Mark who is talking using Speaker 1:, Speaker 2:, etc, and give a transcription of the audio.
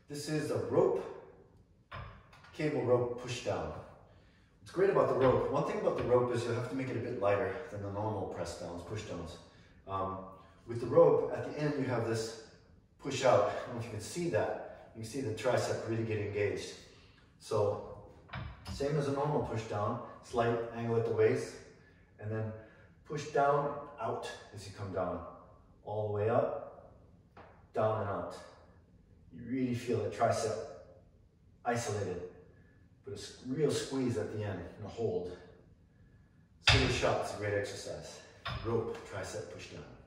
Speaker 1: This is a rope, cable rope push down. What's great about the rope, one thing about the rope is you'll have to make it a bit lighter than the normal press downs, push downs. With the rope, at the end you have this push out. I don't know if you can see that. You can see the tricep really get engaged. So, same as a normal push down, slight angle at the waist, and then push down, out as you come down. All the way up, down and out. You really feel the tricep isolated. Put a real squeeze at the end and a hold. Single shot is a great exercise. Rope, tricep push down.